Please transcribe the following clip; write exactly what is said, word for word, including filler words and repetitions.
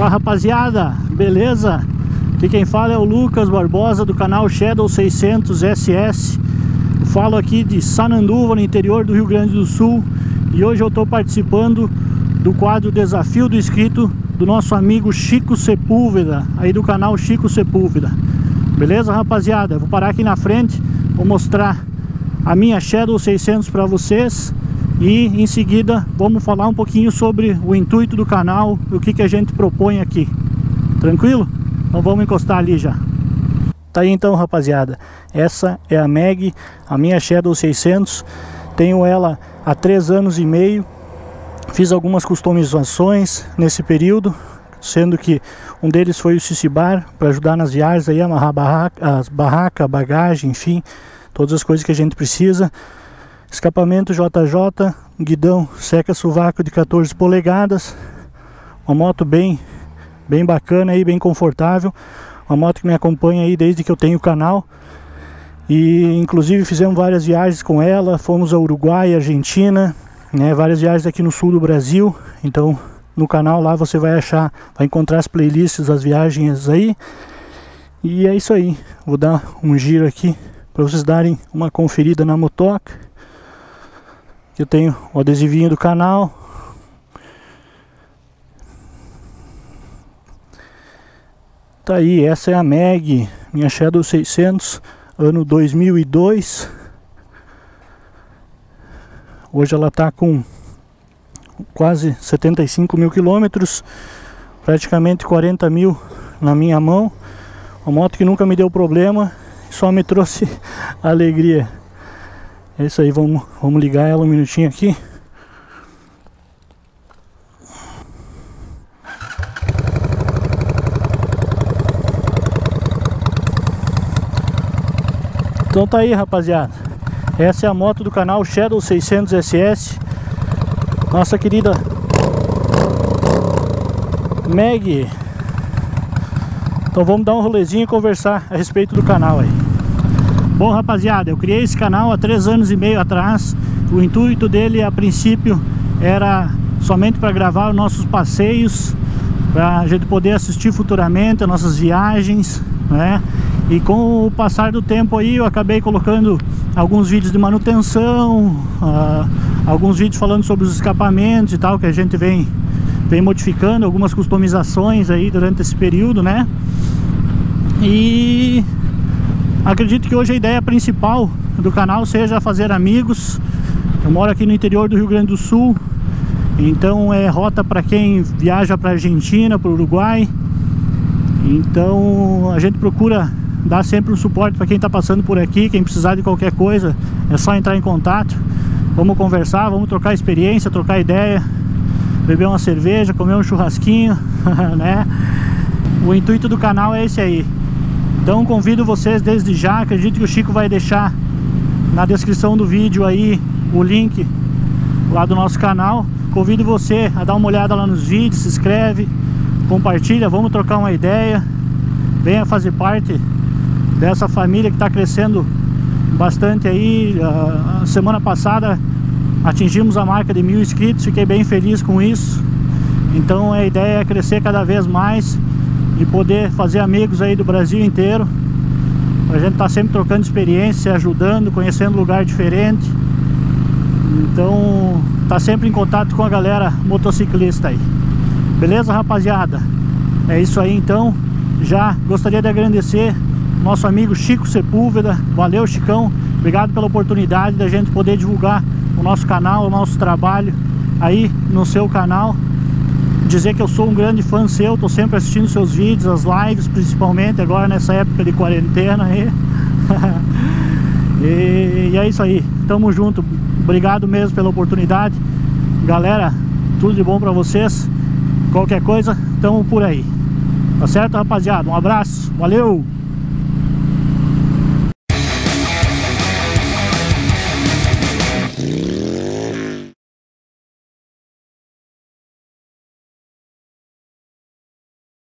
Fala, rapaziada, beleza? Aqui quem fala é o Lucas Barbosa do canal Shadow seiscentos S S. Eu falo aqui de Sananduva, no interior do Rio Grande do Sul, e hoje eu estou participando do quadro Desafio do Inscrito do nosso amigo Chico Sepúlveda, aí do canal Chico Sepúlveda. Beleza, rapaziada? Eu vou parar aqui na frente, vou mostrar a minha Shadow seiscentos para vocês e em seguida vamos falar um pouquinho sobre o intuito do canal e o que, que a gente propõe aqui. Tranquilo? Então vamos encostar ali já. Tá aí então, rapaziada, essa é a Meg, a minha Shadow seiscentos. Tenho ela há três anos e meio. Fiz algumas customizações nesse período, sendo que um deles foi o Cicibar, para ajudar nas viagens aí, amarrar barraca, as barracas, bagagem, enfim, todas as coisas que a gente precisa. Escapamento J J, guidão seca-sovaco de quatorze polegadas. Uma moto bem, bem bacana aí, bem confortável. Uma moto que me acompanha aí desde que eu tenho o canal. E inclusive fizemos várias viagens com ela, fomos a Uruguai, Argentina, né, várias viagens aqui no sul do Brasil. Então no canal lá você vai achar, vai encontrar as playlists das viagens aí. E é isso aí, vou dar um giro aqui para vocês darem uma conferida na motoca. Eu tenho o adesivinho do canal. Tá aí, essa é a Meg, minha Shadow seiscentos, ano dois mil e dois. Hoje ela tá com quase setenta e cinco mil quilômetros, praticamente quarenta mil na minha mão. Uma moto que nunca me deu problema, só me trouxe alegria. É isso aí, vamos, vamos ligar ela um minutinho aqui. Então tá aí, rapaziada, essa é a moto do canal Shadow seiscentos S S, nossa querida Meg. Então vamos dar um rolezinho e conversar a respeito do canal aí. Bom, rapaziada, eu criei esse canal há três anos e meio atrás. O intuito dele, a princípio, era somente para gravar os nossos passeios, para a gente poder assistir futuramente as nossas viagens, né? E com o passar do tempo aí eu acabei colocando alguns vídeos de manutenção, uh, alguns vídeos falando sobre os escapamentos e tal, que a gente vem, vem modificando, algumas customizações aí durante esse período, né? E acredito que hoje a ideia principal do canal seja fazer amigos. Eu moro aqui no interior do Rio Grande do Sul, então é rota para quem viaja para Argentina, para o Uruguai. Então a gente procura dar sempre um suporte para quem está passando por aqui. Quem precisar de qualquer coisa é só entrar em contato. Vamos conversar, vamos trocar experiência, trocar ideia, beber uma cerveja, comer um churrasquinho, né? O intuito do canal é esse aí. Então convido vocês desde já, acredito que o Chico vai deixar na descrição do vídeo aí o link lá do nosso canal. Convido você a dar uma olhada lá nos vídeos, se inscreve, compartilha, vamos trocar uma ideia. Venha fazer parte dessa família que está crescendo bastante aí. A semana passada atingimos a marca de mil inscritos, fiquei bem feliz com isso. Então a ideia é crescer cada vez mais e poder fazer amigos aí do Brasil inteiro. A gente tá sempre trocando experiência, ajudando, conhecendo lugar diferente. Então tá sempre em contato com a galera motociclista aí. Beleza, rapaziada? É isso aí então. Já gostaria de agradecer nosso amigo Chico Sepúlveda. Valeu, Chicão, obrigado pela oportunidade da gente poder divulgar o nosso canal, o nosso trabalho aí no seu canal. Dizer que eu sou um grande fã seu, tô sempre assistindo seus vídeos, as lives, principalmente agora nessa época de quarentena aí. e, e é isso aí, tamo junto, obrigado mesmo pela oportunidade, galera, tudo de bom pra vocês. Qualquer coisa, tamo por aí, tá certo, rapaziada? Um abraço, valeu!